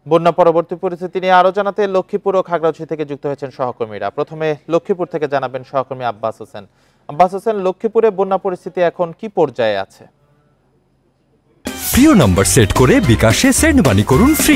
বন্যা পরবর্তী পরিস্থিতি নিয়ে আরো জানাতে লক্ষ্মীপুর ও খাগড়াছড়ি থেকে যুক্ত হয়েছেন সহকর্মীরা। প্রথমে লক্ষ্মীপুর থেকে জানাবেন সহকর্মী আব্বাস হোসেন। আব্বাস হোসেন, লক্ষ্মীপুরে বন্যা পরিস্থিতি এখন কি পর্যায়ে আছে? প্রিয় নাম্বার সেট করে বিকাশে সেন্ড মানি করুন ফ্রি।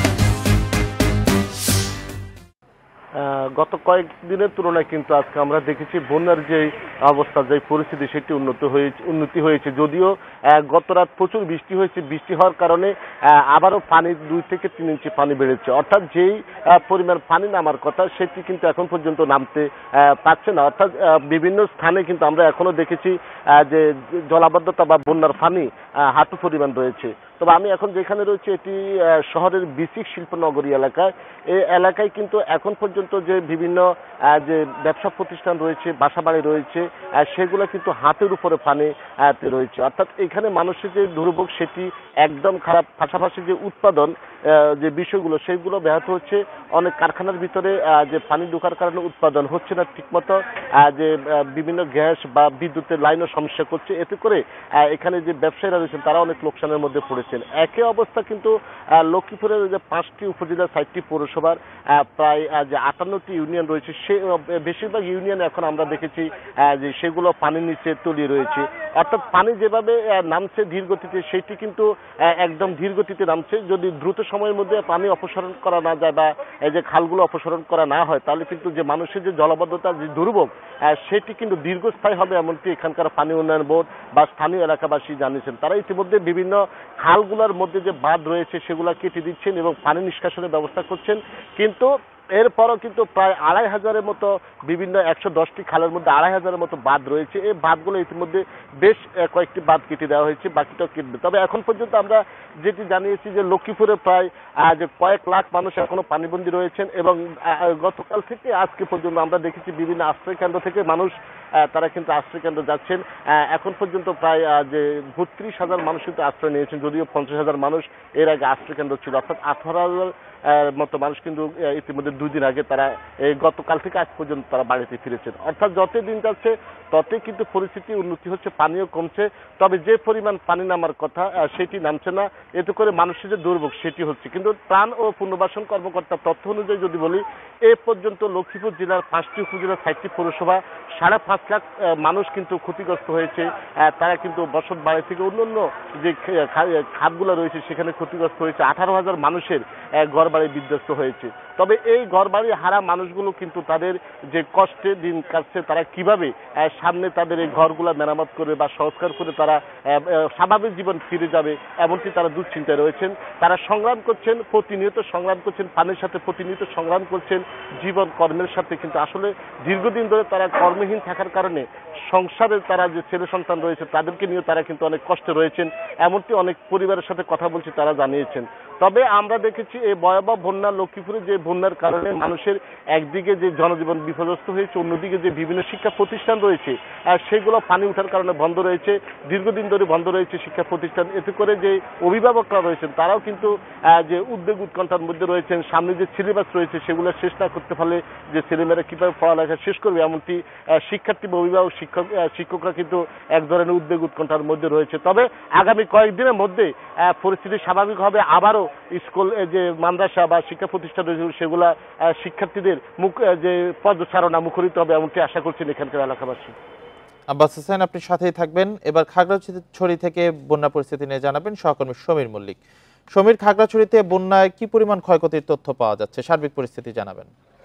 গত কয়েকদিনের তুলনায় কিন্তু আজকে আমরা দেখেছি বন্যার যে অবস্থা, যে পরিস্থিতি, সেটি উন্নতি হয়েছে। যদিও গত রাত প্রচুর বৃষ্টি হয়েছে, বৃষ্টি হওয়ার কারণে আবারও পানি 2 থেকে 3 ইঞ্চি পানি বেড়েছে। অর্থাৎ যেই পরিমাণ পানি নামার কথা সেটি কিন্তু এখন পর্যন্ত নামতে পারছে না। অর্থাৎ বিভিন্ন স্থানে কিন্তু আমরা এখনো দেখেছি যে জলাবদ্ধতা বা বন্যার পানি হাঁটু পরিমাণ রয়েছে। তবে আমি এখন যেখানে রয়েছে এটি শহরের বিসিক শিল্পনগরী এলাকায়। এই এলাকায় কিন্তু এখন পর্যন্ত যে বিভিন্ন যে ব্যবসা প্রতিষ্ঠান রয়েছে, বাসাবাড়ি রয়েছে, সেগুলো কিন্তু হাতের উপরে পানি রয়েছে। অর্থাৎ এখানে মানুষের যে দুর্ভোগ সেটি একদম খারাপ। পাশাপাশি যে উৎপাদন যে বিষয়গুলো সেগুলো ব্যাহত হচ্ছে। অনেক কারখানার ভিতরে যে পানি ঢোকার কারণে উৎপাদন হচ্ছে না ঠিকমতো, যে বিভিন্ন গ্যাস বা বিদ্যুতের লাইনও সমস্যা করছে। এতে করে এখানে যে ব্যবসায়ীরা রয়েছেন তারা অনেক লোকসানের মধ্যে পড়েছেন। একই অবস্থা কিন্তু লক্ষ্মীপুরের যে 5টি উপজেলা, 60টি পৌরসভার প্রায় যে 58টি ইউনিয়ন রয়েছে, সে বেশিরভাগ ইউনিয়ন এখন আমরা দেখেছি যে সেগুলো পানির নিচে তলিয়ে রয়েছে। অর্থাৎ পানি যেভাবে নামছে ধীর গতিতে, সেটি কিন্তু একদম ধীর গতিতে নামছে। যদি দ্রুত সময়ের মধ্যে পানি অপসারণ করা না যায় বা এই যে খালগুলো অপসারণ করা না হয়, তাহলে কিন্তু যে মানুষের যে জলাবদ্ধতার যে দুর্ভোগ সেটি কিন্তু দীর্ঘস্থায়ী হবে, এমনকি এখানকার পানি উন্নয়ন বোর্ড বা স্থানীয় এলাকাবাসী জানিয়েছেন। তারা ইতিমধ্যে বিভিন্ন খালগুলোর মধ্যে যে বাঁধ রয়েছে সেগুলো কেটে দিচ্ছেন এবং পানি নিষ্কাশনের ব্যবস্থা করছেন। কিন্তু এরপরও কিন্তু প্রায় 2500-এর মতো বিভিন্ন 110টি খালের মধ্যে 2500-এর মতো বাঁধ রয়েছে। এই বাঁধগুলো ইতিমধ্যে বেশ কয়েকটি বাঁধ কেটে দেওয়া হয়েছে, বাকিটাও কেটে। তবে এখন পর্যন্ত আমরা যেটি জানিয়েছি যে লক্ষ্মীপুরে প্রায় যে কয়েক লাখ মানুষ এখনো পানিবন্দী রয়েছেন এবং গতকাল থেকে আজকে পর্যন্ত আমরা দেখেছি বিভিন্ন আশ্রয় কেন্দ্র থেকে মানুষ তারা কিন্তু আশ্রয় কেন্দ্র যাচ্ছেন। এখন পর্যন্ত প্রায় যে 32,000 মানুষ কিন্তু আশ্রয় নিয়েছেন, যদিও 50,000 মানুষ এর আগে আশ্রয় কেন্দ্র ছিল। অর্থাৎ 18,000 মতো মানুষ কিন্তু ইতিমধ্যে 2 দিন আগে তারা গতকাল থেকে আজ পর্যন্ত তারা বাড়িতে ফিরেছেন। অর্থাৎ যতই দিন যাচ্ছে ততই কিন্তু পরিস্থিতি উন্নতি হচ্ছে, পানিও কমছে। তবে যে পরিমাণ পানি নামার কথা সেটি নামছে না। এতে করে মানুষের যে দুর্ভোগ সেটি হচ্ছে। কিন্তু ত্রাণ ও পুনর্বাসন কর্মকর্তার তথ্য অনুযায়ী যদি বলি, এ পর্যন্ত লক্ষ্মীপুর জেলার 5টি উপজেলা, 60টি পৌরসভা, 5.5 লাখ মানুষ কিন্তু ক্ষতিগ্রস্ত হয়েছে। তারা কিন্তু বসত বাড়ি থেকে অন্যান্য যে খাতগুলো রয়েছে সেখানে ক্ষতিগ্রস্ত হয়েছে। 18,000 মানুষের ঘরবাড়ি বিধ্বস্ত হয়েছে। তবে এই ঘরবাড়ি হারা মানুষগুলো কিন্তু তাদের যে কষ্টে দিন কাটছে, তারা কিভাবে সামনে তাদের এই ঘরগুলা মেরামত করে বা সংস্কার করে তারা স্বাভাবিক জীবন ফিরে যাবে, এমনকি তারা দুশ্চিন্তায় রয়েছেন। তারা সংগ্রাম করছেন, প্রতিনিয়ত সংগ্রাম করছেন, পানির সাথে প্রতিনিয়ত সংগ্রাম করছেন, জীবন কর্মের সাথে। কিন্তু আসলে দীর্ঘদিন ধরে তারা কর্মহীন থাকার কারণে সংসারে তারা যে ছেলে সন্তান রয়েছে তাদেরকে নিয়ে তারা কিন্তু অনেক কষ্টে রয়েছেন, এমনকি অনেক পরিবারের সাথে কথা বলছি তারা জানিয়েছেন। তবে আমরা দেখেছি এই ভয়াবহ বন্যা, লক্ষ্মীপুরে যে বন্যার কারণে মানুষের একদিকে যে জনজীবন বিপর্যস্ত হয়েছে, অন্যদিকে যে বিভিন্ন শিক্ষা প্রতিষ্ঠান রয়েছে সেগুলো পানি উঠার কারণে বন্ধ রয়েছে, দীর্ঘদিন ধরে বন্ধ রয়েছে শিক্ষা প্রতিষ্ঠান। এতে করে যে অভিভাবকরা রয়েছেন তারাও কিন্তু যে উদ্বেগ উৎকণ্ঠার মধ্যে রয়েছেন। সামনে যে সিলেবাস রয়েছে সেগুলো শেষ না করতে পারলে যে ছেলেমেয়েরা কিভাবে পড়ালেখা শেষ করবে, এমনকি শিক্ষার্থী বা অভিভাবক শিক্ষকরা কিন্তু এক ধরনের উদ্বেগ উৎকণ্ঠার মধ্যে রয়েছে। তবে আগামী কয়েকদিনের মধ্যে পরিস্থিতি স্বাভাবিক হবে। আবারও স্কুল যে মাদ্রাসা বা শিক্ষা প্রতিষ্ঠান রয়েছে সেগুলা শিক্ষার্থীদের যে পদচারণা মুখরিত হবে, এমনটি আশা করছেন এখানকার এলাকাবাসী। আব্বাস হোসেন, আপনি সাথেই থাকবেন। এবার খাগড়াছড়ি থেকে বন্যা পরিস্থিতি নিয়ে জানাবেন সহকর্মী সমীর মল্লিক। সমীর, খাগড়াছড়িতে বন্যায় কি পরিমাণ ক্ষয়ক্ষতির তথ্য পাওয়া যাচ্ছে, সার্বিক পরিস্থিতি জানাবেন।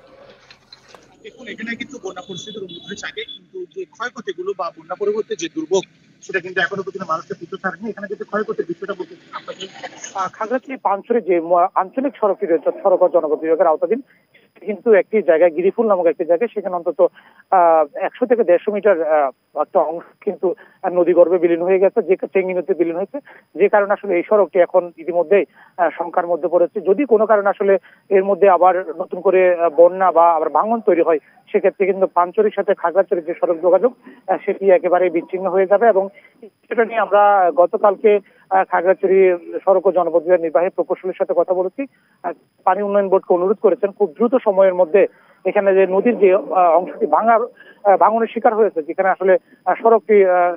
দেখুন, এখানে কিন্তু বন্যা পরিস্থিতির উন্নতি হয়েছে আগে, কিন্তু যে ক্ষয়ক্ষতিগুলো বা বন্যা পরবর্তী যে দুর্ভোগ সেটা কিন্তু এখনো পর্যন্ত মানুষকে বুঝতে পারেনি। এখানে কিন্তু ক্ষয়ক্ষতির বিষয়টা বলতে খাগড়াছড়ি পানছড়ি যে আঞ্চলিক সড়কটি রয়েছে, সড়ক ও জনপথ বিভাগের আওতাধীন, কিন্তু একটি জায়গায় গিরিফুল নামক একটি জায়গায়, সেখানে অন্তত 100 থেকে 150 মিটার একটা অংশ কিন্তু নদী গর্ভে বিলীন হয়ে গেছে, যে চেঙ্গি নদীতে বিলীন হয়েছে, যে কারণে আসলে এই সড়কটি এখন ইতিমধ্যেই শঙ্কার মধ্যে পড়েছে। যদি কোনো কারণে আসলে এর মধ্যে আবার নতুন করে বন্যা বা আবার ভাঙন তৈরি হয়, সেক্ষেত্রে কিন্তু পানছড়ির সাথে খাগড়াছড়ির যে সড়ক যোগাযোগ সেটি একেবারে বিচ্ছিন্ন হয়ে যাবে। এবং সেটা নিয়ে আমরা গতকালকে খাগড়াছড়ি সড়ক ও জনপথ বিভাগের নির্বাহী প্রকৌশলীর সাথে কথা বলেছি। পানি উন্নয়ন বোর্ডকে অনুরোধ করেছেন খুব দ্রুত সময়ের মধ্যে এখানে যে নদীর যে অংশটি ভাঙনের শিকার হয়েছে, যেখানে আসলে সড়কটি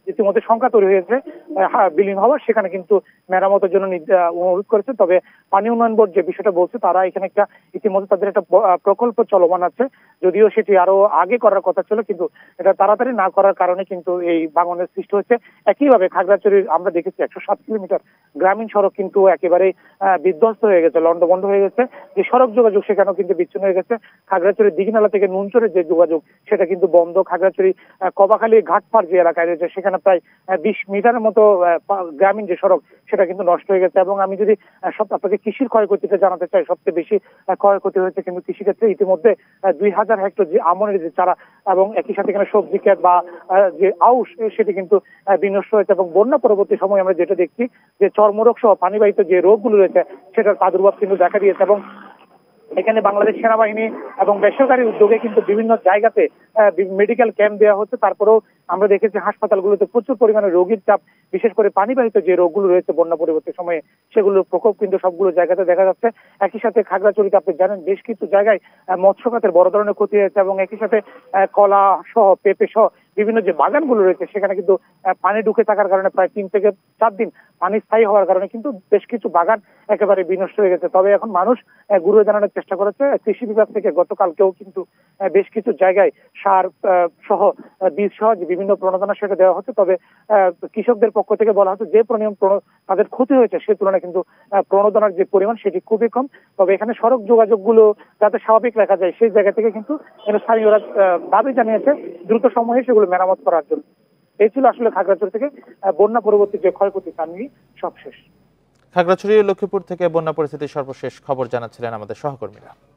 ইতিমধ্যে সংখ্যা তৈরি হয়েছে বিলীন হওয়ার, সেখানে কিন্তু মেরামতের জন্য অনুরোধ করেছে। তবে পানি উন্নয়ন বোর্ড যে বিষয়টা বলছে, তারা এখানে একটা ইতিমধ্যে তাদের একটা প্রকল্প চলমান আছে, যদিও সেটি আরো আগে করার কথা ছিল, কিন্তু এটা তাড়াতাড়ি না করার কারণে কিন্তু এই ভাঙনের সৃষ্টি হচ্ছে। একইভাবে খাগড়াছড়ির আমরা দেখেছি 107 কিলোমিটার গ্রামীণ সড়ক কিন্তু একেবারে বিধ্বস্ত হয়ে গেছে, লন্ডভন্ড হয়ে গেছে। যে সড়ক যোগাযোগ সেখানেও কিন্তু বিচ্ছিন্ন হয়ে গেছে। খাগড়াছড়ির দিঘিনালা থেকে নুনচরের যে যোগাযোগ সেটা কিন্তু বন্ধ। খাগড়াছড়ি কবাখালী ঘাটপাড় যে এলাকায় রয়েছে সেখানে প্রায় 20 মিটারের মতো গ্রামীণ যে সড়ক সেটা কিন্তু নষ্ট হয়ে গেছে। এবং আমি যদি আপনাকে কৃষির ক্ষয়ক্ষতিটা জানাতে চাই, সবচেয়ে বেশি ক্ষয়ক্ষতি হয়েছে কিন্তু কৃষিক্ষেত্রে। ইতিমধ্যে 2000 হেক্টর যে আমনের যে চারা এবং একই সাথে এখানে সবজি ক্ষেত বা যে আউশ সেটি কিন্তু বিনষ্ট হয়েছে। এবং বন্যা পরবর্তী সময় আমরা যেটা দেখছি যে চর্মরোগ সহ পানিবাহিত যে রোগগুলো রয়েছে সেটার প্রাদুর্ভাব কিন্তু দেখা দিয়েছে। এবং এখানে বাংলাদেশ সেনাবাহিনী এবং বেসরকারি উদ্যোগে কিন্তু বিভিন্ন জায়গাতে মেডিকেল ক্যাম্প দেওয়া হচ্ছে। তারপরেও আমরা দেখেছি হাসপাতালগুলোতে প্রচুর পরিমাণে রোগীর চাপ, বিশেষ করে পানিবাহিত যে রোগগুলো রয়েছে বন্যা পরবর্তী সময়ে সেগুলোর প্রকোপ কিন্তু সবগুলো জায়গাতে দেখা যাচ্ছে। একই সাথে খাগড়াছড়িতে আপনি জানেন বেশ কিছু জায়গায় মৎস্য খাতের বড় ধরনের ক্ষতি হয়েছে। এবং একই সাথে কলা সহ পেঁপে সহ বিভিন্ন যে বাগানগুলো রয়েছে সেখানে কিন্তু পানি ঢুকে থাকার কারণে প্রায় 3 থেকে 4 দিন পানি স্থায়ী হওয়ার কারণে কিন্তু বেশ কিছু বাগান একেবারে বিনষ্ট হয়ে গেছে। তবে এখন মানুষ গুরু জানানোর চেষ্টা করেছে। কৃষি বিভাগ থেকে গতকালকেও কিন্তু বেশ কিছু জায়গায় সার সহ বীজ সহ যে বিভিন্ন প্রণোদনা সেটা দেওয়া হচ্ছে। তবে কৃষকদের পক্ষ থেকে বলা হচ্ছে যে তাদের ক্ষতি হয়েছে সে তুলনায় কিন্তু প্রণোদনার যে পরিমাণ সেটি খুবই কম। তবে এখানে সড়ক যোগাযোগগুলো যাতে স্বাভাবিক রাখা যায় সেই জায়গা থেকে কিন্তু স্থানীয়রা দাবি জানিয়েছে দ্রুত সময়ে সেগুলো মেরামত করার জন্য। এই ছিল আসলে খাগড়াছড়ি থেকে বন্যা পরবর্তী যে ক্ষয়ক্ষতি তা নিয়ে সবশেষ। খাগড়াছড়ি ও লক্ষ্মীপুর থেকে বন্যা পরিস্থিতির সর্বশেষ খবর জানাচ্ছিলেন আমাদের সহকর্মীরা।